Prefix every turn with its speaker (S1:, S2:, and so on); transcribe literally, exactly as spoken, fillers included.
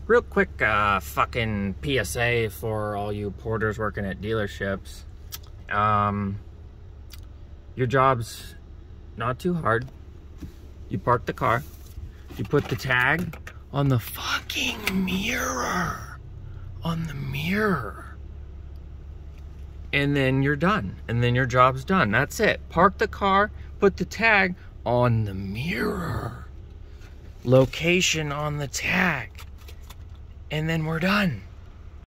S1: Real quick uh, fucking P S A for all you porters working at dealerships. Um, your job's not too hard. You park the car. You put the tag on the fucking mirror. On the mirror. And then you're done. And then your job's done. That's it. Park the car. Put the tag on the mirror. Location on the tag. And then we're done.